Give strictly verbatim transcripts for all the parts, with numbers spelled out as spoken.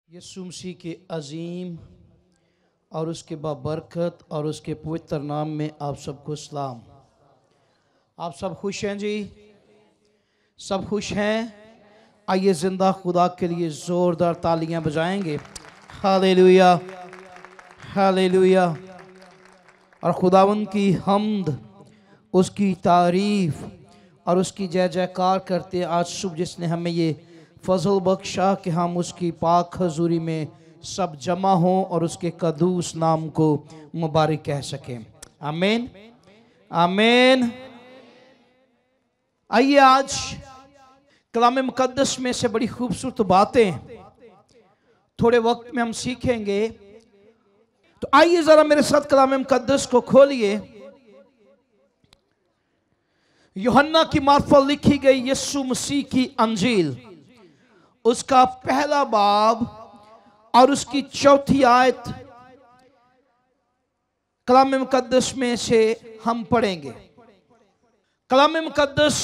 यीशु मसीह के अजीम और उसके बाबरकत और उसके पवित्र नाम में आप सबको सलाम। आप सब खुश हैं जी? सब खुश हैं? आइए जिंदा खुदा के लिए ज़ोरदार तालियां बजाएंगे। Hallelujah, hallelujah. और खुदावन की हम्द, उसकी तारीफ़ और उसकी जय जयकार करते आज सुबह जिसने हमें ये फजल बख्शा कि हम उसकी पाक हजूरी में सब जमा हों और उसके कदूस नाम को मुबारक कह सकें। आमीन, आमीन। आइए आज कलाम मुकद्दस में से बड़ी खूबसूरत बातें थोड़े वक्त में हम सीखेंगे। तो आइए जरा मेरे साथ कलाम मुकद्दस को खोलिए। यूहन्ना की मार्फत लिखी गई यीशु मसीह की अंजील, उसका पहला बाब और उसकी चौथी आयत कलाम मुकद्दस में से हम पढ़ेंगे। कलाम मुकद्दस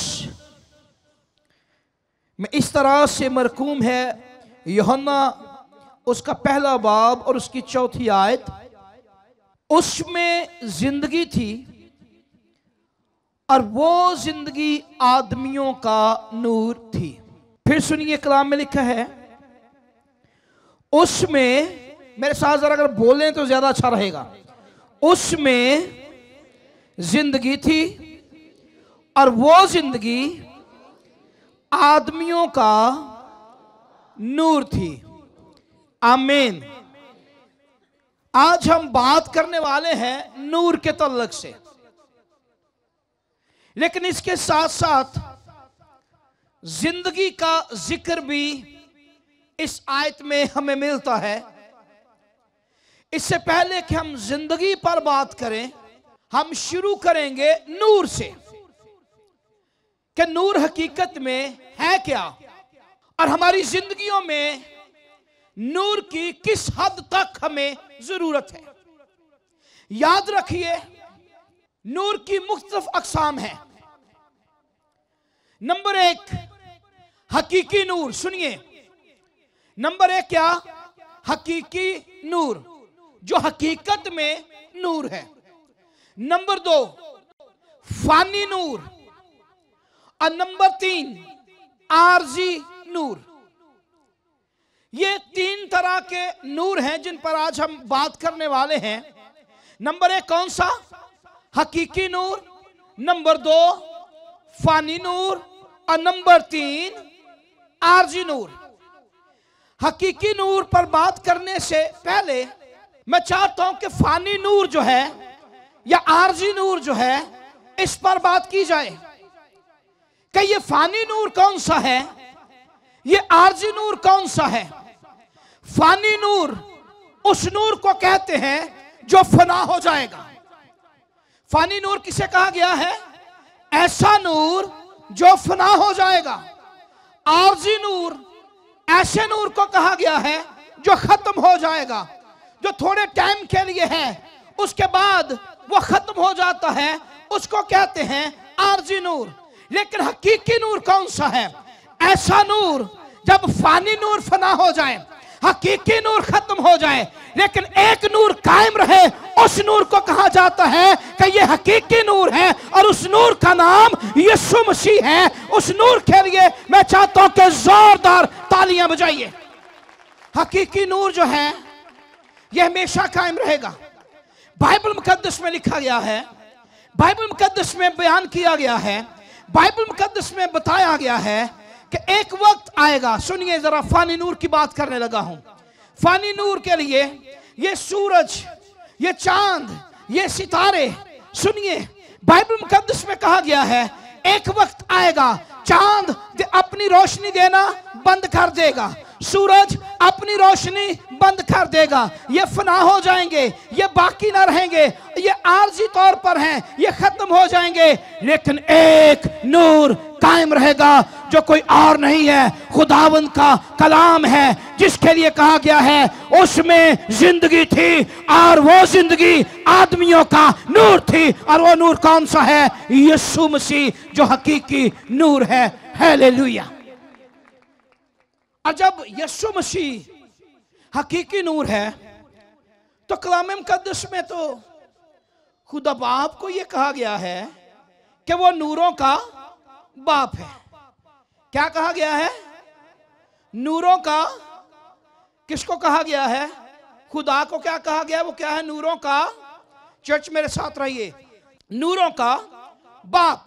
में इस तरह से मरकूम है, यूहन्ना उसका पहला बाब और उसकी चौथी आयत, उसमें जिंदगी थी और वो जिंदगी आदमियों का नूर थी। फिर सुनिए, कलाम में लिखा है उसमें, मेरे साथ जरा अगर बोलें तो ज्यादा अच्छा रहेगा, उसमें जिंदगी थी और वो जिंदगी आदमियों का नूर थी। आमीन। आज हम बात करने वाले हैं नूर के तल्लक से, लेकिन इसके साथ साथ जिंदगी का जिक्र भी इस आयत में हमें मिलता है। इससे पहले कि हम जिंदगी पर बात करें, हम शुरू करेंगे नूर से कि नूर हकीकत में है क्या और हमारी जिंदगियों में नूर की किस हद तक हमें जरूरत है। याद रखिए, नूर की मुख्तलिफ अक़साम है। नंबर एक, हकीकी नूर। सुनिए, नंबर एक क्या? हकीकी नूर, जो हकीकत में नूर है। नंबर दो, फानी नूर। और नंबर तीन, आरजी नूर। ये तीन तरह के नूर हैं जिन पर आज हम बात करने वाले हैं। नंबर एक कौन सा? हकीकी नूर। नंबर दो, फानी नूर। और नंबर तीन, आरजी नूर। हकीकी नूर पर बात करने से पहले मैं चाहता हूं कि फानी नूर जो है या आरजी नूर जो है, इस पर बात की जाए कि ये फानी नूर कौन सा है, ये आरजी नूर कौन सा है। फानी नूर उस नूर को कहते हैं जो फना हो जाएगा। फानी नूर किसे कहा गया है? ऐसा नूर जो फना हो जाएगा। आरजी नूर ऐसे नूर को कहा गया है जो खत्म हो जाएगा, जो थोड़े टाइम के लिए है, उसके बाद वो खत्म हो जाता है, उसको कहते हैं आरजी नूर। लेकिन हकीकी नूर कौन सा है? ऐसा नूर जब फानी नूर फना हो जाए, हकीकी नूर खत्म हो जाए, लेकिन एक नूर कायम रहे, उस नूर को कहा जाता है कि ये हकीकी नूर है और उस नूर का नाम यीशु मसीह है। उस नूर के लिए मैं चाहता हूं कि जोरदार तालियां बजाइए। हकीकी नूर जो है यह हमेशा कायम रहेगा। बाइबल मुकद्दस में लिखा गया है, बाइबल मुकद्दस में बयान किया गया है, बाइबल मुकद्दस में बताया गया है कि एक वक्त आएगा। सुनिए जरा, फानी नूर की बात करने लगा हूं। फानी नूर के लिए ये सूरज, ये चांद, ये सितारे, सुनिए बाइबल मुकद्दस में कहा गया है एक वक्त आएगा चांद अपनी रोशनी देना बंद कर देगा, सूरज अपनी रोशनी बंद कर देगा। ये फना हो जाएंगे, ये बाकी ना रहेंगे, ये आरजी तौर पर हैं, ये खत्म हो जाएंगे। लेकिन एक नूर कायम रहेगा जो कोई और नहीं है, खुदावंद का कलाम है, जिसके लिए कहा गया है उसमें जिंदगी थी और वो जिंदगी आदमियों का नूर थी। और वो नूर कौन सा है? यीशु मसीह, जो हकीकी नूर है। हालेलुया। और जब यीशु मसीह हकीकी नूर है, तो कलाम मुकद्दस में तो खुदा बाप को यह कहा गया है कि वो नूरों का बाप है। क्या कहा गया है? नूरों का। किसको कहा गया है? खुदा को क्या कहा गया? वो क्या है? नूरों का। चर्च मेरे साथ रहिए, नूरों का बाप।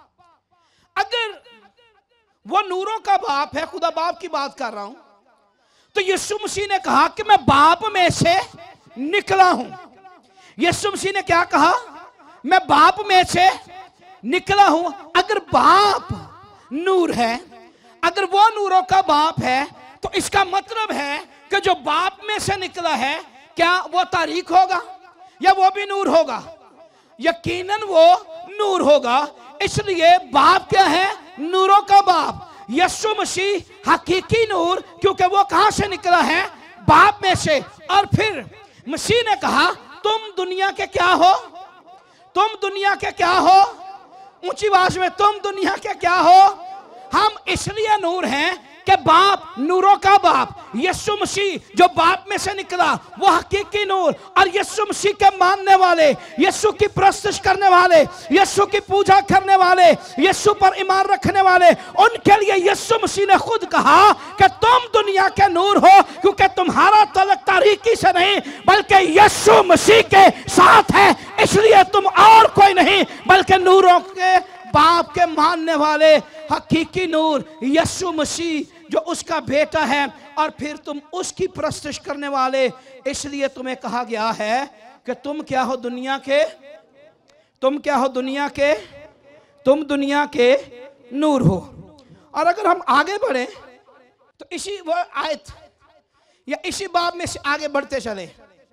अगर वो नूरों का बाप है, खुदा बाप की बात कर रहा हूं, तो यीशु मसीह ने कहा कि मैं बाप में से निकला हूं। यीशु मसीह ने क्या कहा? मैं बाप में से निकला हूं। अगर बाप नूर है, अगर वो नूरों का बाप है, तो इसका मतलब है कि जो बाप में से निकला है, क्या वो तारीक होगा या वो भी नूर होगा? यकीनन वो नूर होगा। इसलिए बाप क्या है? नूरों का बाप। यीशु मसीह हकीकी नूर, क्योंकि वो कहां से निकला है? बाप में से। और फिर मसीह ने कहा तुम दुनिया के क्या हो? तुम दुनिया के क्या हो? ऊंची आवाज में, तुम दुनिया के क्या हो? हम इसलिए नूर हैं कि बाप, नूरों का बाप यीशु मसीह जो बाप में से निकला, वो हकीकी नूर। और यीशु मसीह के मानने वाले, यीशु की प्रस्तुत करने वाले, यीशु की पूजा करने वाले, यीशु पर ईमान रखने वाले, उनके लिए यीशु मसीह ने खुद कहा कि तुम दुनिया के नूर हो, क्योंकि तुम्हारा तलक तारीकी से नहीं बल्कि यीशु मसीह के साथ है। इसलिए तुम और कोई नहीं बल्कि नूरों के बाप के मानने वाले हकीकी नूर यीशु मसीह जो उसका बेटा है, और फिर तुम उसकी प्रस्तुत करने वाले। इसलिए तुम्हें कहा गया है कि तुम क्या हो? दुनिया के। तुम क्या हो? दुनिया के। तुम दुनिया के नूर हो। और अगर हम आगे बढ़े तो इसी वो आयत या इसी बाब में से आगे बढ़ते चले,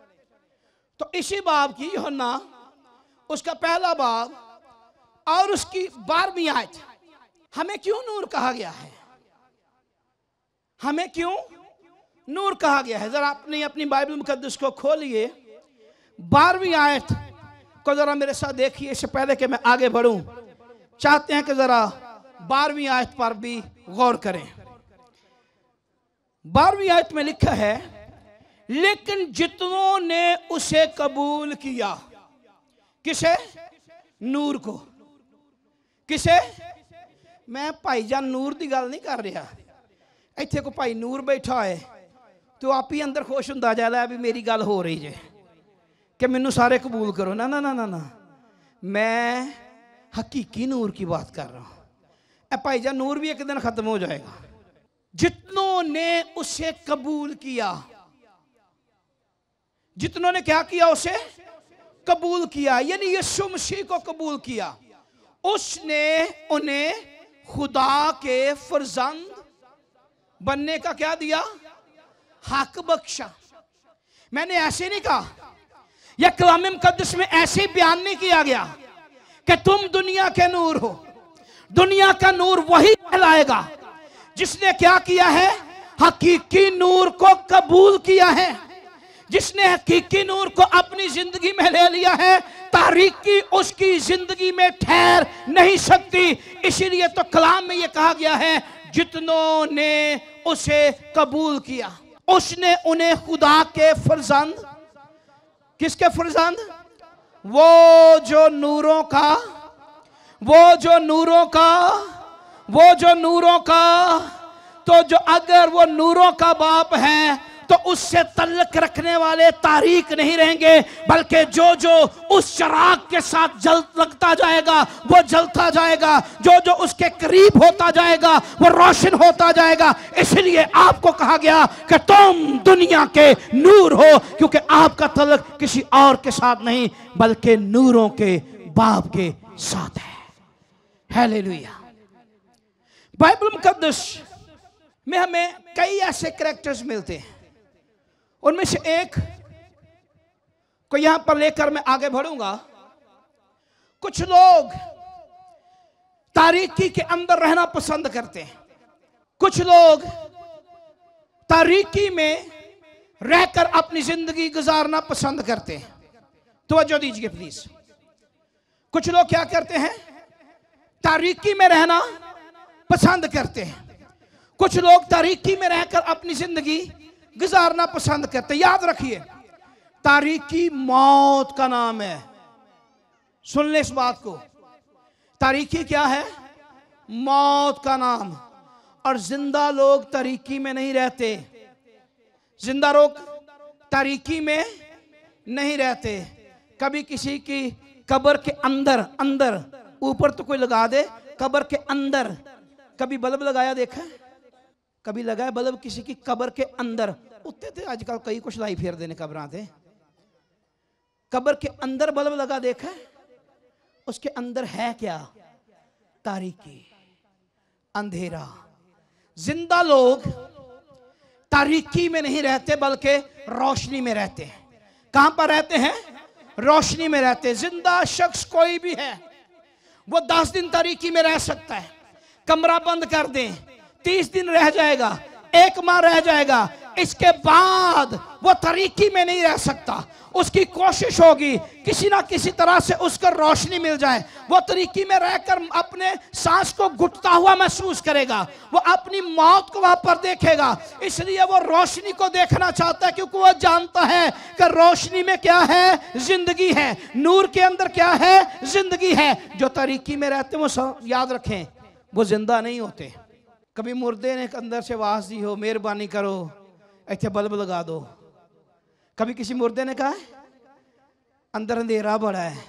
तो इसी बाब की यूहन्ना उसका पहला बाब और उसकी बारहवीं आयत, हमें क्यों नूर कहा गया है? हमें क्यों नूर कहा गया है? जरा अपनी अपनी बाइबल मुकद्दस को खोलिए, बारहवीं आयत को जरा मेरे साथ देखिए। इससे पहले कि मैं आगे बढ़ूं, चाहते हैं कि जरा बारहवीं आयत पर भी गौर करें। बारहवीं आयत में लिखा है, लेकिन जितनों ने उसे कबूल किया। किसे? नूर को। किसे? मैं भाईजान नूर की गल नहीं कर रहा। इत्थे को भाई नूर बैठा है तो आप ही अंदर खुश होंदा जा रहा है भी मेरी गल हो रही है कि मैनू सारे कबूल करो। ना ना ना ना ना, मैं हकीकी नूर की बात कर रहा हूं। भाईजान नूर भी एक दिन खत्म हो जाएगा। जितनों ने उसे कबूल किया, जितनों ने क्या किया? उसे कबूल किया, यानी यीशु मसीह को कबूल किया। उसने उन्हें खुदा के फर्जंद बनने का क्या दिया? हक बख्शा। मैंने ऐसे नहीं कहा, यह कलाम मुकद्दस में ऐसे बयान नहीं किया गया कि तुम दुनिया के नूर हो। दुनिया का नूर वही कहलाएगा जिसने क्या किया है? हकीकी नूर को कबूल किया है, जिसने हकीकी नूर को अपनी जिंदगी में ले लिया है। तारीकी उसकी जिंदगी में ठहर नहीं सकती। इसीलिए तो कलाम में यह कहा गया है, जितनों ने उसे कबूल किया, उसने उन्हें खुदा के फर्जंद। किसके फर्जंद? वो जो नूरों का, वो जो नूरों का, वो जो नूरों का। तो जो अगर वो नूरों का बाप है तो उससे तल्लक रखने वाले तारीक नहीं रहेंगे, बल्कि जो जो उस चिराग के साथ जल लगता जाएगा वो जलता जाएगा, जो जो उसके करीब होता जाएगा वो रोशन होता जाएगा। इसलिए आपको कहा गया कि तुम दुनिया के नूर हो, क्योंकि आपका तल्लक किसी और के साथ नहीं बल्कि नूरों के बाप के साथ है। हालेलुया। बाइबल मुकद्दस में हमें कई ऐसे कैरेक्टर्स मिलते हैं, उनमें से एक को यहां पर लेकर मैं आगे बढ़ूंगा। कुछ लोग तारीकी के अंदर रहना पसंद करते हैं, कुछ लोग तारीकी में रहकर अपनी जिंदगी गुजारना पसंद करते हैं। तवज्जो दीजिए प्लीज। कुछ लोग क्या करते हैं? तारीकी में रहना पसंद करते हैं। कुछ लोग तारीकी में रहकर अपनी जिंदगी गुजारना पसंद करते। याद रखिए, तारीकी मौत का नाम है। सुन ले इस बात को, तारीकी क्या है? मौत का नाम। और जिंदा लोग तारीकी में नहीं रहते, जिंदा लोग तारीकी में नहीं रहते। कभी किसी की कब्र के अंदर, अंदर ऊपर तो कोई लगा दे, कब्र के अंदर कभी बल्ब लगाया देखा है? कभी लगाया बल्ब किसी की कब्र के अंदर? उत्ते थे आजकल कई कुछ लाई फेर देने कब्र थे। कब्र के अंदर बल्ब लगा देखा है? उसके अंदर है क्या? तारीकी, अंधेरा। जिंदा लोग तारीकी में नहीं रहते बल्कि रोशनी में रहते हैं। कहां पर रहते हैं? रोशनी में रहते हैं। जिंदा शख्स कोई भी है वो दस दिन तारीकी में रह सकता है। कमरा बंद कर दें, तीस दिन रह जाएगा, एक माह रह जाएगा, इसके बाद वो तारीकी में नहीं रह सकता। उसकी कोशिश होगी किसी ना किसी तरह से उसको रोशनी मिल जाए। वो तारीकी में रहकर अपने सांस को घुटता हुआ महसूस करेगा, वो अपनी मौत को वहां पर देखेगा। इसलिए वो रोशनी को देखना चाहता है, क्योंकि वो जानता है कि रोशनी में क्या है? जिंदगी है। नूर के अंदर क्या है? जिंदगी है। जो तारीकी में रहते हैं वो याद रखें, वो जिंदा नहीं होते। कभी मुर्दे ने अंदर से आवाज दी हो, मेहरबानी करो ऐसे बल्ब लगा दो। कभी किसी मुर्दे ने कहा अंदर अंधेरा बड़ा है,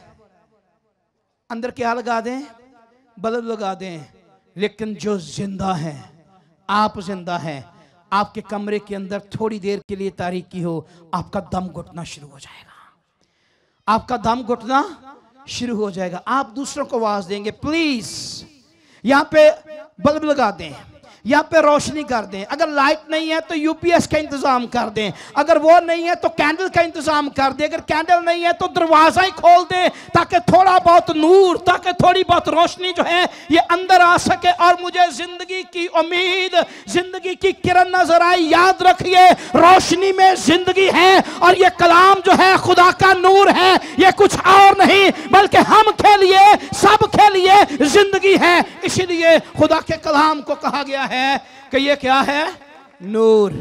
अंदर क्या लगा दें? बल्ब लगा दें। लेकिन जो जिंदा है, आप जिंदा हैं, आपके कमरे के अंदर थोड़ी देर के लिए तारीकी हो, आपका दम घुटना शुरू हो जाएगा। आपका दम घुटना शुरू हो जाएगा। आप दूसरों को आवाज देंगे, प्लीज यहां पे बल्ब लगा दें, यहाँ पे रोशनी कर दें। अगर लाइट नहीं है तो यूपीएस का इंतजाम कर दें, अगर वो नहीं है तो कैंडल का इंतजाम कर दें, अगर कैंडल नहीं है तो दरवाजा ही खोल दें, ताकि थोड़ा बहुत नूर, ताकि थोड़ी बहुत रोशनी जो है ये अंदर आ सके और मुझे जिंदगी की उम्मीद, जिंदगी की किरण नजर आए। याद रखिए, रोशनी में जिंदगी है और ये कलाम जो है खुदा का नूर है। ये कुछ और नहीं बल्कि हम के लिए, सब के लिए जिंदगी है। इसीलिए खुदा के कलाम को कहा गया है कि ये क्या है? नूर।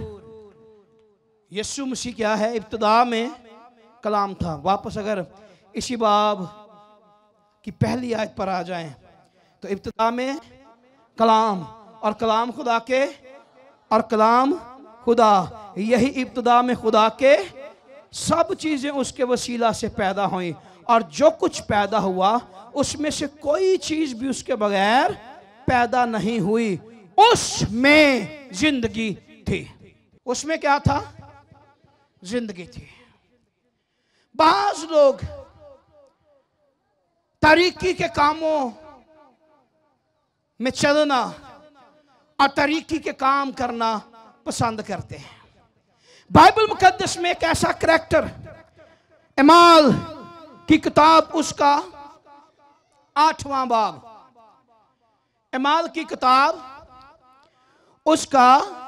यीशु मसीह क्या है? इब्तिदा में कलाम था। वापस अगर इसी बाब की पहली आयत पर आ जाएं तो इब्तिदा में कलाम, और कलाम खुदा के, और कलाम खुदा। यही इब्तिदा में खुदा के सब चीजें उसके वसीला से पैदा हुई, और जो कुछ पैदा हुआ उसमें से कोई चीज भी उसके बगैर पैदा नहीं हुई। उसमें जिंदगी थी। उसमें क्या था? जिंदगी थी। बाज लोग तारीकी के कामों में चलना और तारीकी के काम करना पसंद करते हैं। बाइबल मुकद्दस में एक ऐसा करैक्टर, एमाल की किताब उसका आठवां बाब, एमाल की किताब उसका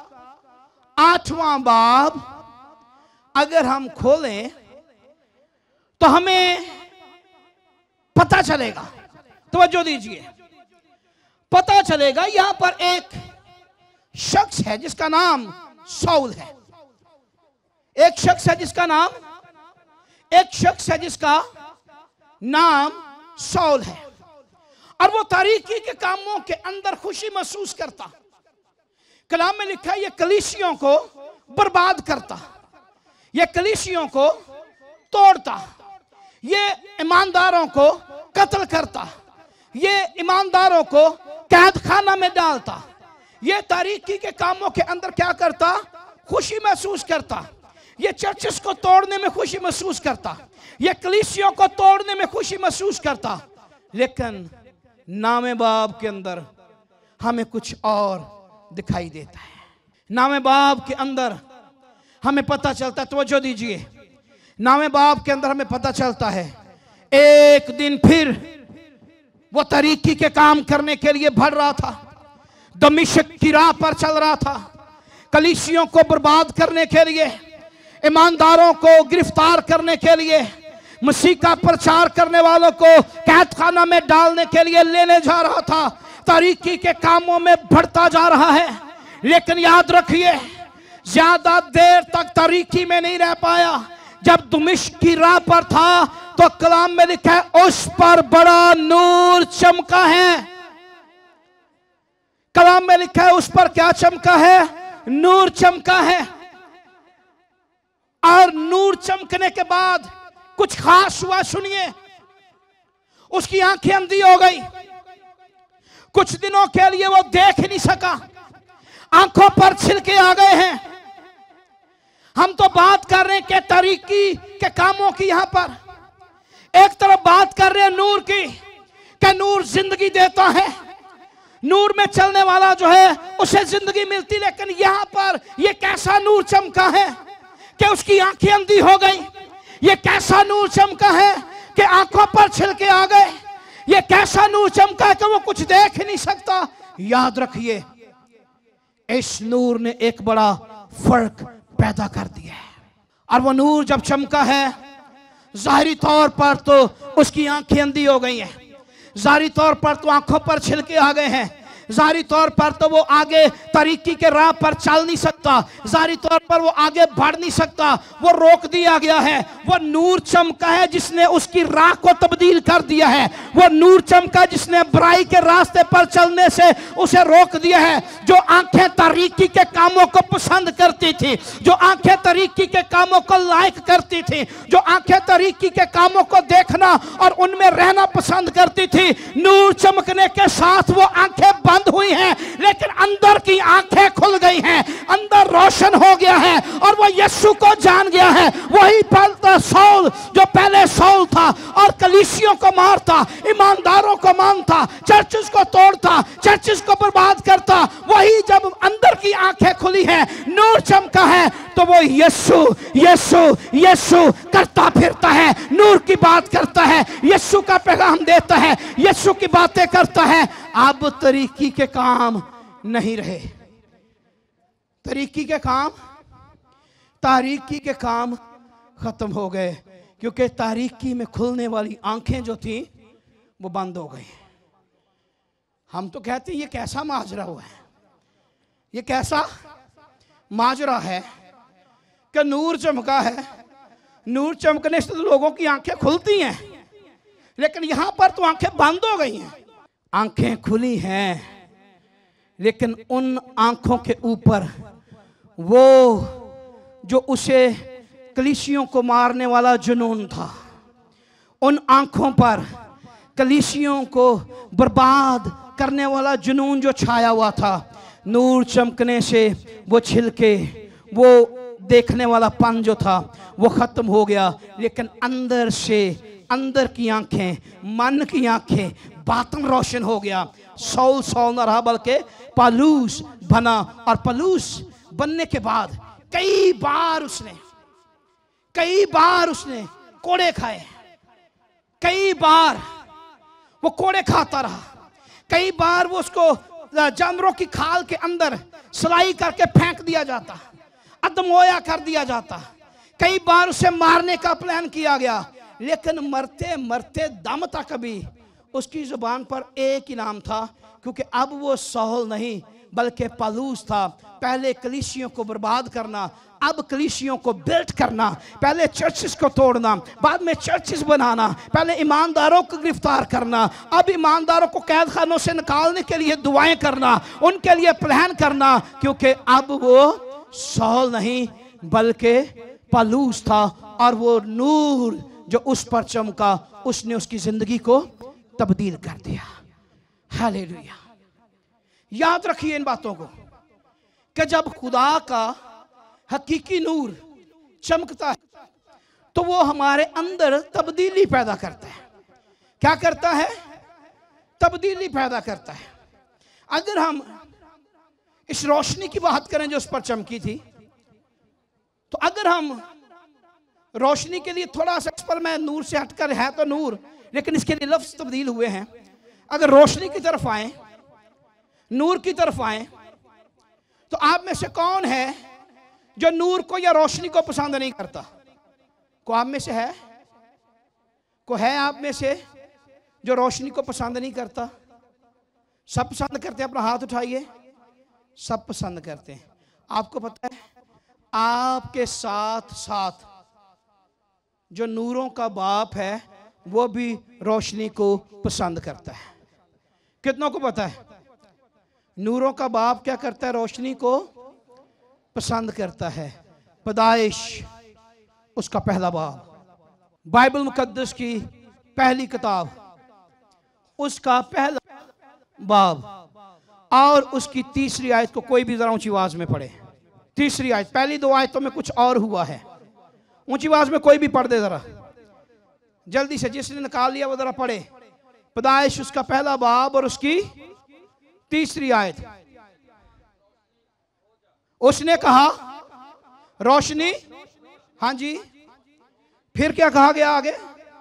आठवां बाब अगर हम खोलें तो हमें पता चलेगा, तवज्जो दीजिए, पता चलेगा यहां पर एक शख्स है जिसका नाम सौल है। एक शख्स है जिसका नाम एक शख्स है जिसका नाम सौल है, और वो तारीकी के कामों के अंदर खुशी महसूस करता। कलाम में लिखा है ये कलीसियों को बर्बाद करता, ये कलीसियों को तोड़ता, ये ईमानदारों को कत्ल करता, ये ईमानदारों को कैद खाना में डालता। ये तारीकी के कामों के अंदर क्या करता? खुशी महसूस करता। ये चर्चेस को तोड़ने में खुशी महसूस करता, ये कलीसियों को तोड़ने में खुशी महसूस करता। लेकिन नामे बाब के अंदर हमें कुछ और दिखाई देता है। नामे बाब के अंदर हमें पता चलता है, तवज्जो दीजिए, नामे बाब के अंदर हमें पता चलता है एक दिन फिर वो तारीकी के काम करने के लिए बढ़ रहा था, दमिश्क की राह पर चल रहा था, कलीसियों को बर्बाद करने के लिए, ईमानदारों को गिरफ्तार करने के लिए, मसीह का प्रचार करने वालों को कैद खाना में डालने के लिए लेने जा रहा था। तारीकी के कामों में बढ़ता जा रहा है। लेकिन याद रखिए, ज्यादा देर तक तारीकी में नहीं रह पाया। जब दमिश्क की राह पर था तो कलाम में लिखा है उस पर बड़ा नूर चमका है। कलाम में लिखा है उस पर क्या चमका है? नूर चमका है। और नूर चमकने के बाद कुछ खास हुआ, सुनिए। उसकी आंखें अंधी हो गई, कुछ दिनों के लिए वो देख नहीं सका, आंखों पर छिलके आ गए हैं। हम तो बात कर रहे हैं कि तारीकी के कामों की, यहां पर एक तरफ बात कर रहे हैं नूर की, कि नूर जिंदगी देता है, नूर में चलने वाला जो है उसे जिंदगी मिलती। लेकिन यहां पर यह कैसा नूर चमका है कि उसकी आंखें अंधी हो गई। यह कैसा नूर चमका है कि आंखों पर छिलके आ गए। यह कैसा नूर चमका है कि वो कुछ देख ही नहीं सकता। याद रखिए, इस नूर ने एक बड़ा फर्क पैदा कर दिया है। और वो नूर जब चमका है, जाहिरी तौर पर तो उसकी आंखें अंधी हो गई हैं, जाहिरी तौर पर तो आंखों पर छिलके आ गए हैं, जाहिरी तौर पर तो वो आगे तरीकी के राह पर चल नहीं सकता, जाहिरी तौर पर वो आगे बढ़ नहीं सकता, वो रोक दिया गया है। वो नूर चमका है जिसने उसकी राह को तब्दील कर दिया है। वो नूर चमका जिसने बुराई के रास्ते पर चलने से उसे रोक दिया है। जो आंखें तरीकी के कामों को पसंद करती थी, जो आंखें तरीकी के कामों को लाइक करती थी, जो आंखें तरीकी के कामों को देखना और उनमें रहना पसंद करती थी, नूर चमकने के साथ वो आंखें बंद हुई हैं, लेकिन अंदर की आंखें खुल गई हैं, अंदर रोशन हो गया है और वो यीशु को जान गया है। वही पलता सौल जो पहले सौल था और कलीसियों को मारता, ईमानदारों को मानता, चर्चेस को तोड़ता, चर्चेस को बर्बाद करता, वही जब अंदर की आंखें खुली है, नूर चमका है, तो वो यीशु यीशु यीशु करता फिरता है, नूर की बात करता है, यीशु का पैगाम देता है, यीशु की बातें करता है। अब तरीकी के काम नहीं रहे, तरीकी के काम तारीकी के काम खत्म हो गए, क्योंकि तारीकी में खुलने वाली आंखें जो थी वो बंद हो गई। हम तो कहते हैं ये कैसा माजरा हुआ है, ये कैसा माजरा है कि नूर चमका है, नूर चमकने से तो लोगों की आंखें खुलती हैं, लेकिन यहां पर तो आंखें बंद हो गई हैं। आंखें खुली हैं, लेकिन उन आंखों के ऊपर वो जो उसे कलीसियों को मारने वाला जुनून था, उन आंखों पर कलीसियों को बर्बाद करने वाला जुनून जो छाया हुआ था, नूर चमकने से वो छिलके, वो देखने वाला पन जो था वो खत्म हो गया। लेकिन अंदर से, अंदर की आंखें, मन की आंखें, बातन रोशन हो गया। सौल सौल न रहा बल्कि पलूस बना, और पलूस बनने के बाद कई बार उसने कई बार उसने कोड़े खाए, कई बार वो कोड़े खाता रहा, कई बार वो उसको जानवरों की खाल के अंदर सलाई करके फेंक दिया जाता, अदमोया कर दिया जाता, कई बार उसे मारने का प्लान किया गया, लेकिन मरते मरते दम तक भी उसकी जुबान पर एक ही नाम था, क्योंकि अब वो सौल नहीं बल्कि पलूस था। पहले कलीसियों को बर्बाद करना, अब कलीसियों को बिल्ड करना, पहले चर्चेस को तोड़ना, बाद में चर्चेस बनाना, पहले ईमानदारों को गिरफ्तार करना, अब ईमानदारों को कैद खानों से निकालने के लिए दुआएं करना, उनके लिए प्लान करना, क्योंकि अब वो सौल नहीं बल्कि पलूस था। और वो नूर जो उस पर चमका, उसने उसकी जिंदगी को तब्दील कर दिया। हालेलुया। याद रखिए इन बातों को कि जब खुदा का हकीकी नूर चमकता है तो वो हमारे अंदर तब्दीली पैदा करता है। क्या करता है? तब्दीली पैदा करता है। अगर हम इस रोशनी की बात करें जो उस पर चमकी थी, तो अगर हम रोशनी के लिए थोड़ा सा, इस पर मैं नूर से हटकर, है तो नूर लेकिन इसके लिए लफ्ज तब्दील हुए हैं, अगर रोशनी की तरफ आए, नूर की तरफ आए, तो आप में से कौन है जो नूर को या रोशनी को पसंद नहीं करता? को आप में से है? को है आप में से जो रोशनी को पसंद नहीं करता? सब पसंद करते हैं? अपना हाथ उठाइए। सब पसंद करते हैं। आपको पता है आपके साथ साथ जो नूरों का बाप है वो भी रोशनी को पसंद करता है। कितनों को पता है नूरों का बाप क्या करता है? रोशनी को पसंद करता है। पैदाइश उसका पहला बाब, बाइबल मुकद्दस की पहली किताब, उसका पहला बाब और उसकी तीसरी आयत को कोई भी जरा ऊंची आवाज में पढ़े। तीसरी आयत, पहली दो आयतों में कुछ और हुआ है। ऊंची आवाज में कोई भी पढ़ दे जरा जल्दी से, जिसने निकाल लिया वो जरा पढ़े। पैदाइश उसका पहला बाब और उसकी तीसरी आयत। उसने कहा रोशनी, हाँ जी, फिर क्या कहा गया आगे?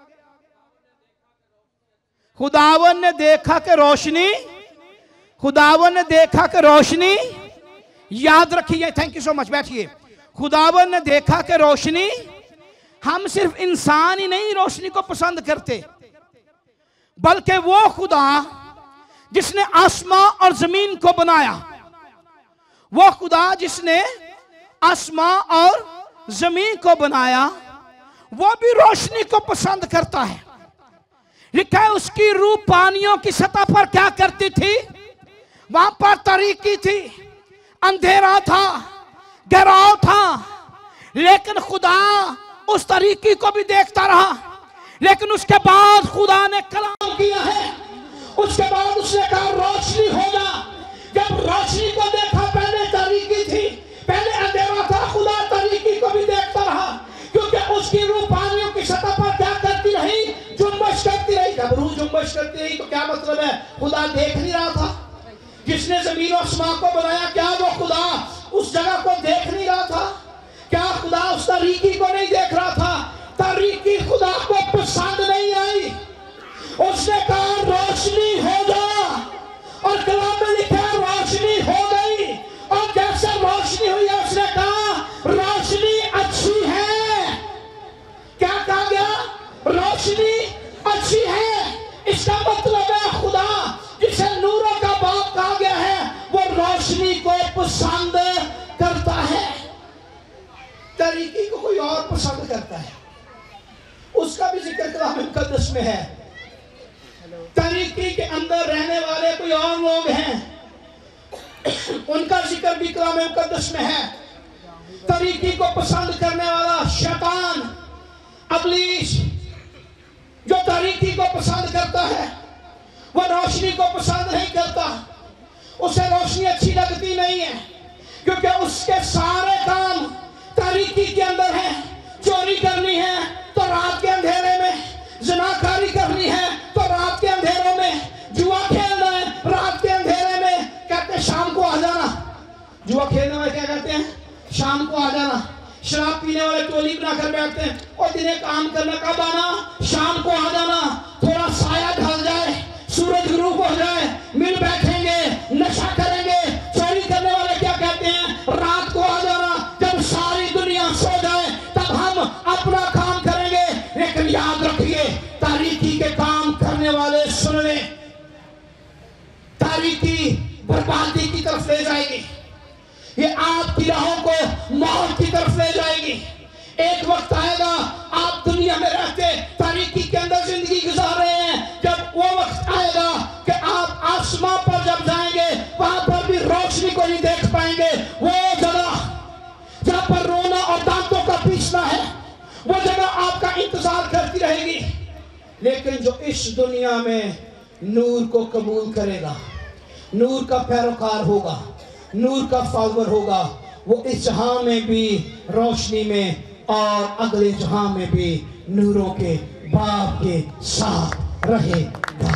खुदावन ने देखा कि रोशनी, खुदावन ने देखा कि रोशनी, याद रखिए, थैंक यू सो मच, बैठिए। खुदावन ने देखा कि रोशनी, हम सिर्फ इंसान ही नहीं रोशनी को पसंद करते, बल्कि वो खुदा जिसने आसमां और जमीन को बनाया, वो खुदा जिसने आसमां और जमीन को बनाया, वो भी रोशनी को पसंद करता है। लिखा है उसकी रूह पानियों की सतह पर क्या करती थी? वहां पर तारीकी थी, अंधेरा था, गहराव था, लेकिन खुदा उस तारीकी को भी देखता रहा। लेकिन उसके बाद खुदा ने कलाम किया है, उसके बाद उसने कहा रोशनी होगा। जब रोशनी को देखा, पहले तारीकी थी, पहले अंधेरा था, खुदा तारीकी को भी देखता रहा, क्योंकि उसकी रूह पानियों की सतह पर क्या करती रही? जुम्बश करती रही। जब रूह जुम्बश करती रही तो क्या मतलब है? खुदा देख नहीं रहा था। जिसने जमीन और आसमान को बनाया, क्या वो खुदा उस जगह को देख नहीं रहा था? क्या खुदा उस तारीकी को नहीं देख रहा था? तारीकी खुदा को पसंद नहीं आई। उसने कहा रोशनी हो जा, और कलाम में लिखा है रोशनी हो गई। और जैसे रोशनी हुई है, उसने कहा रोशनी अच्छी है। क्या कहा गया? रोशनी अच्छी है। इसका मतलब है खुदा जिसे नूरों का बाप कहा गया है, वो रोशनी को पसंद करता है। तारीकी को कोई और पसंद करता है, उसका भी जिक्र कलाम मुकद्दस में है। तारीकी के अंदर रहने वाले कोई और लोग हैं, उनका जिक्र भी कलाम मुकद्दस में है। तारीकी को पसंद करने वाला शैतान, इब्लीस, जो तारीकी को पसंद करता है, वो रोशनी को पसंद नहीं करता। उसे रोशनी अच्छी लगती नहीं है, क्योंकि उसके सारे काम तारीकी के अंदर है। चोरी करनी है तो रात के अंधेरे में, ज़िनाकारी करनी है तो रात के अंधेरे में, जुआ खेलना है रात के अंधेरे में। कहते हैं शाम को आ जाना। जुआ खेलने वाले क्या कहते हैं? शाम को आ जाना। शराब पीने वाले टोली बनाकर बैठते हैं, और दिने काम करना कब आना? शाम को आ जाना। थोड़ा साया ढल जाए, सूरज ग्रूप हो जाए, मिल बैठेंगे, नशा करेंगे। चोरी करने वाले क्या कहते हैं? रात को आ जाना, जब सारी दुनिया सो जाए तब हम अपना काम करेंगे। लेकिन याद रखिए, तारीकी के काम करने वाले सुन लें, तारीकी बर्बादी की तरफ ले जाएगी। ये आपकी राहों को मौत की तरफ ले जाएगी। एक वक्त आएगा, आप दुनिया में रहते तारीकी के अंदर जिंदगी गुजार रहे हैं, जब वो वक्त आएगा कि आप आसमां पर जब जाएंगे, वहां पर भी रोशनी को नहीं देख पाएंगे। वो जगह जहां पर रोना और दांतों का पीसना है, वो जगह आपका इंतजार करती रहेगी। लेकिन जो इस दुनिया में नूर को कबूल करेगा, नूर का पैरोकार होगा, नूर का फॉलोअर होगा, वो इस जहां में भी रोशनी में और अगले जहां में भी नूरों के बाप के साथ रहेगा।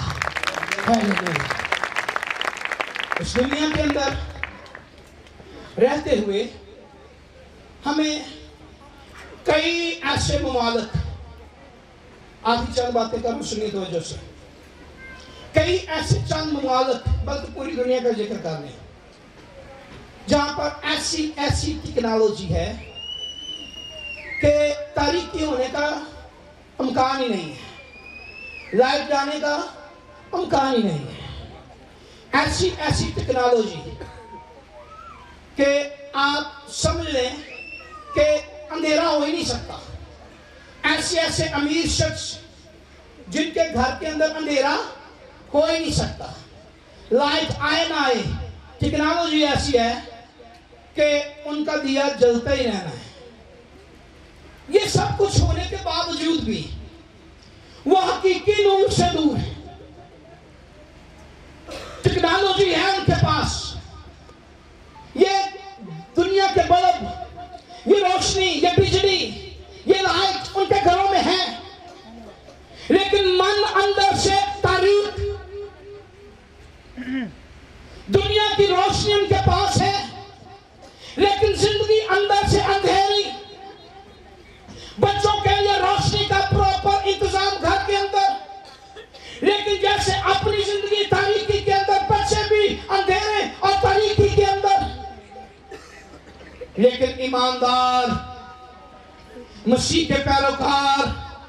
इस दुनिया के अंदर रहते हुए हमें कई ऐसे ममालिक, आधी चंद बातें कर सुनिए तवज्जो से, कई ऐसे चंद ममालिक, बल्कि पूरी दुनिया का जिक्र कर रहे हैं, जहां पर ऐसी ऐसी टेक्नोलॉजी है कि तारीकी होने का इम्कान ही नहीं है, लाइट जाने का इम्कान ही नहीं है। ऐसी ऐसी टेक्नोलॉजी कि आप समझ लें कि अंधेरा हो ही नहीं सकता। ऐसे ऐसे अमीर शख्स जिनके घर के अंदर अंधेरा हो ही नहीं सकता, लाइट आए ना आए, टेक्नोलॉजी ऐसी है कि उनका दिया जलता ही रहना है। ये सब कुछ होने के बावजूद भी वो हकीकी नूर से दूर है। टेक्नोलॉजी है उनके पास, ये दुनिया के बल्ब, ये रोशनी, ये बिजली, ये लाइट उनके घरों में है, लेकिन मन अंदर से तारीक। दुनिया की रोशनी उनके पास है, लेकिन जिंदगी अंदर से अंधेरी। बच्चों के लिए रोशनी का प्रॉपर इंतजाम घर के अंदर, लेकिन जैसे अपनी जिंदगी तारीकी के अंदर, बच्चे भी अंधेरे और तारीकी के अंदर। लेकिन ईमानदार, मसीह के पैरोकार,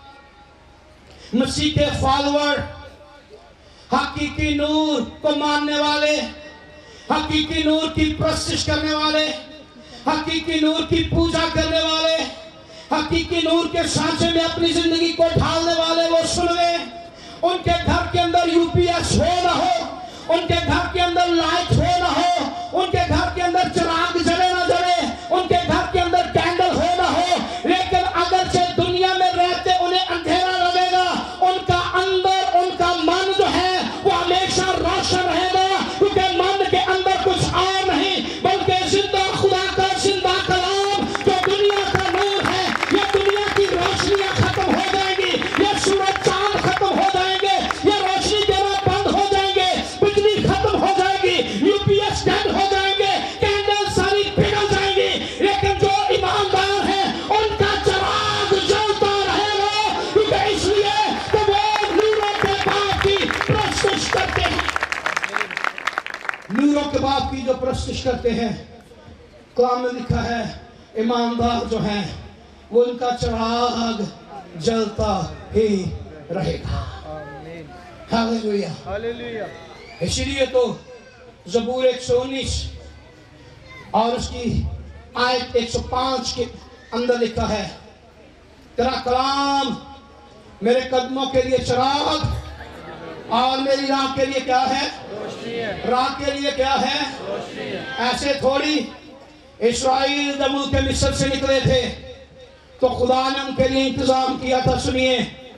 मसीह के फॉलोअर, हकीकी नूर को मानने वाले, हकीकी नूर की प्रस्तिश करने वाले, हकीकी नूर की पूजा करने वाले, हकीकी नूर के सांचे में अपनी जिंदगी को ढालने वाले, वो सुनवे। उनके घर के अंदर यूपीएस हो ना हो, उनके घर के अंदर लाइट हो ना हो, उनके घर के अंदर चिराग जले ना जले, उनके घर के अंदर कैंडल हो ना हो, लेकिन अगर से दुनिया में रहते उन्हें अंधेरा लगेगा, उनका अंदर, उनका मन जो है वो हमेशा रोशन रहेगा, क्योंकि मन के अंदर कुछ और नहीं बल्कि जिंदा खुदा का जिंदा कलाम जो दुनिया का नूर है। ये दुनिया की रोशनियां खत्म हो जाएंगी, ये सूरज चांद खत्म हो जाएंगे, ये रोशनी देना बंद हो जाएंगे, बिजली खत्म हो जाएगी, यूपीएस डेड हो जाएंगे, कैंडल सारी पिघल जाएंगी, लेकिन जो ईमानदार है उनका चिराग जलता रहेगा, क्योंकि इसलिए तो वो नूरों के बाप की प्रस्तुत करते हैं। नूरों के बाप की जो प्रस्तुत करते हैं, कलाम में लिखा है ईमानदार जो है वो उनका चिराग जलता ही रहेगा। Hallelujah, hallelujah. इसलिए तो ज़बूर एक सौ उन्नीस और उसकी आयत एक सौ पाँच के अंदर लिखा है, तेरा कलाम मेरे कदमों के लिए चिराग और मेरी राह के लिए क्या है? राह के लिए क्या है? ऐसे थोड़ी इस्राएल जब मुल्क मिस्र से निकले थे तो खुदा ने उनके लिए इंतजाम किया था। सुनिए,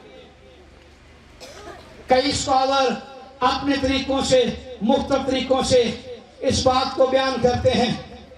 कई स्कॉलर अपने तरीकों से, मुख्तलिफ तरीकों से इस बात को बयान करते हैं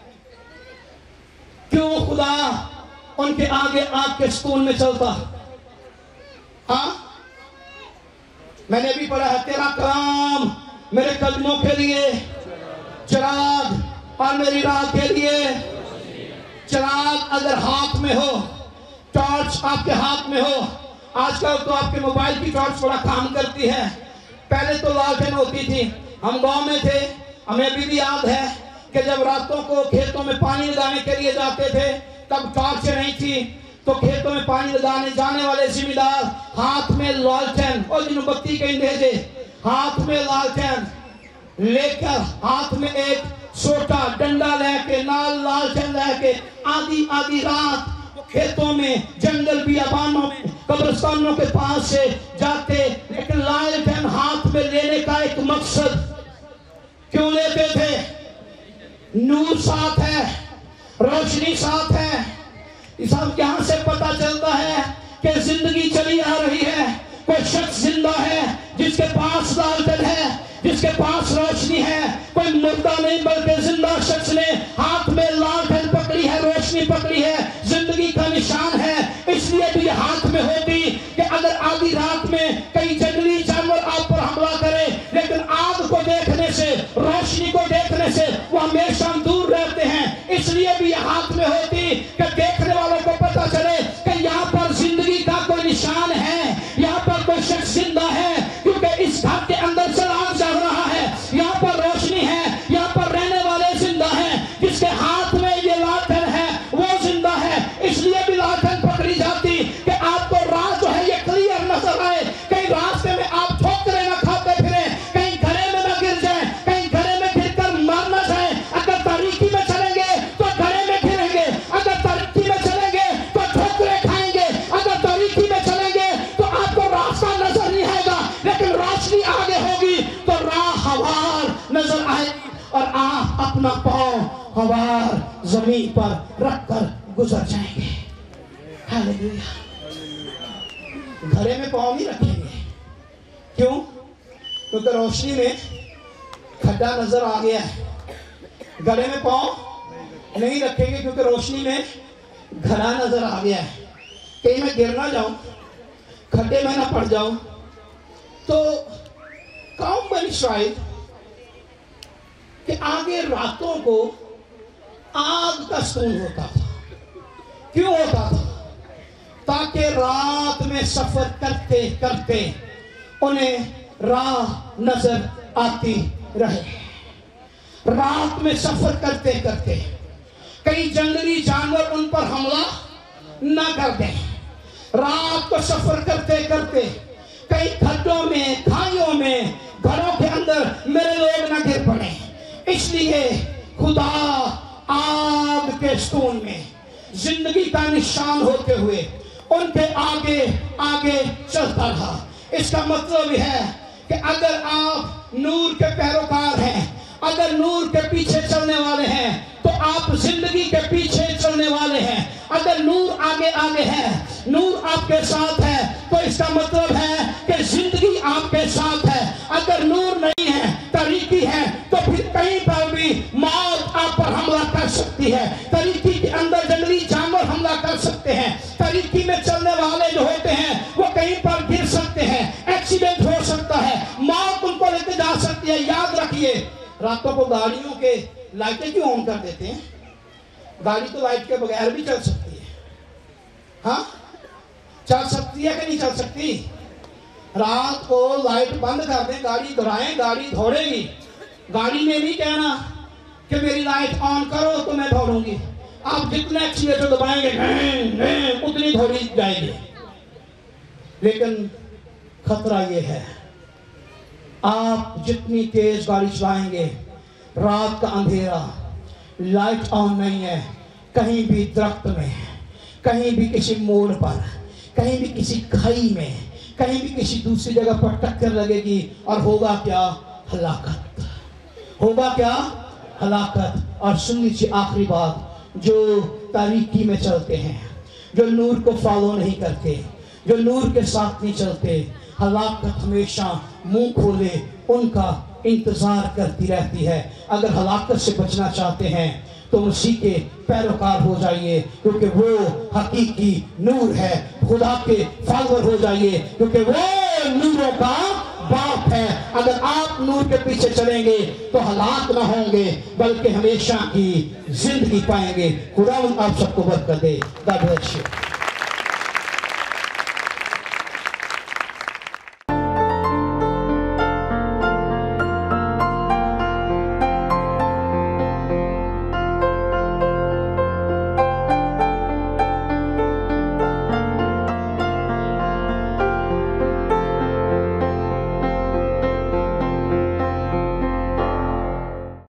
क्यों खुदा उनके आगे आग के स्कूल में चलता। हाँ, मैंने भी पढ़ा है, तेरा कलाम मेरे कदमों के लिए चिराग और मेरी राह के लिए। चिराग अगर हाथ में हो, टॉर्च आपके हाथ में हो, आजकल तो आपके मोबाइल की टॉर्च बड़ा काम करती है, पहले तो लालटेन होती थी। हम गांव में थे, हमें अभी भी याद है कि जब रातों को खेतों में पानी लगाने के लिए जाते थे तब टॉर्च नहीं थी, तो खेतों में पानी लगाने जाने वाले जिम्मेदार हाथ में लालटेन और जिन बत्ती के भेजे, हाथ में लालटेन लेकर, हाथ में एक छोटा डंडा लेके, नाल लालटेन लेके आधी आधी रात खेतों में, जंगल बियाबानों में, कब्रिस्तानों के पास से जाते, लेकिन लालटेन हाथ में लेने का एक मकसद क्यों लेते थे? नूर साथ है, रोशनी साथ है। इस सब यहाँ से पता चलता है कि जिंदगी चली आ रही है। कोई शख्स जिंदा है जिसके पास लालटेन है, जिसके पास रोशनी है। कोई मुर्दा नहीं बल्कि जिंदा शख्स ने हाथ में लालटेन पकड़ी है, रोशनी पकड़ी है, जिंदगी का निशान है। इसलिए भी हाथ में होती कि अगर आधी रात में कई जंगली जानवर आप पर हमला करे, लेकिन आग को देखने से, रोशनी को देखने से वो हमेशा दूर रहते हैं। इसलिए भी हाथ में होती कि देखने वालों को पता चले कि यहाँ पर जिंदगी का कोई निशान है, यहाँ पर कोई शख्स जिंदा है, क्योंकि इस घर के अंदर चिराग जल रहा है, यहाँ पर रोशनी है, यहाँ पर रहने वाले जिंदा हैं, जिसके हाथ में अपना पांव हवार जमीन पर रखकर गुजर जाएंगे। हालेलुया। घरे में पांव नहीं रखेंगे, क्यों? क्योंकि रोशनी में खड्डा नजर आ गया है। गले में पांव नहीं रखेंगे क्योंकि रोशनी में घड़ा नजर आ गया है। कहीं मैं गिर ना जाऊं, खड्डे में ना पड़ जाऊं। तो कौम बनी इसराइल कि आगे रातों को आग का सुकून होता था। क्यों होता था? ताकि रात में सफर करते करते उन्हें राह नजर आती रहे। रात में सफर करते करते कई जंगली जानवर उन पर हमला ना कर दें। रात को सफर करते करते कई खड्डों में, खाइयों में, घरों के अंदर मेरे लोग ना गिर पड़े। इसलिए खुदा आग के सुकून में जिंदगी का निशान होते हुए उनके आगे आगे चलता रहा। इसका मतलब यह है कि अगर आप नूर के पैरोकार हैं, अगर नूर के पीछे चलने वाले हैं, तो आप जिंदगी के पीछे चलने वाले हैं। अगर नूर आगे आगे है, नूर आपके साथ है, तो इसका मतलब है कि जिंदगी आपके साथ है। अगर नूर नहीं है, तरीकी है, तो फिर कहीं पर भी मौत आप पर हमला कर सकती है। तरीकी के अंदर जंगली जानवर हमला कर सकते हैं। तरीकी में चलने वाले जो होते हैं वो कहीं पर गिर सकते हैं, एक्सीडेंट हो सकता है, मौत उनको लेके जा सकती है। याद रखिए, रातों को गाड़ियों के लाइटें क्यों ऑन कर देते हैं? गाड़ी तो लाइट के बगैर भी चल सकती है। हाँ, चल सकती है कि नहीं चल सकती? रात को लाइट बंद कर दें, गाड़ी दौड़ाएं, गाड़ी दौड़ेगी। गाड़ी में नहीं कहना कि मेरी लाइट ऑन करो तो मैं दौड़ूंगी। आप जितना एक्सीलेटर दबाएंगे उतनी दौड़ी जाएगी। लेकिन खतरा यह है, आप जितनी तेज गाड़ी चलाएंगे, रात का अंधेरा, लाइट ऑन नहीं है, कहीं भी दरख्त में, कहीं भी किसी मोड़ पर, कहीं भी किसी खाई में, कहीं भी किसी दूसरी जगह पर टक्कर लगेगी और होगा क्या? हलाकत। होगा क्या? हलाकत। और सुन लीजिए आखिरी बात, जो तारीकी में चलते हैं, जो नूर को फॉलो नहीं करते, जो नूर के साथ नहीं चलते, हलाकत हमेशा मुंह खोले उनका इंतजार करती रहती है। अगर हलाकत से बचना चाहते हैं तो उसी के पैरोकार हो जाइए, क्योंकि वो हकीकी नूर है। खुदा के फॉलोअर हो जाइए, क्योंकि वो नूरों का बाप है। अगर आप नूर के पीछे चलेंगे तो हलाक ना होंगे, बल्कि हमेशा की जिंदगी पाएंगे। खुदा आप सबको बरकत दे। God bless you.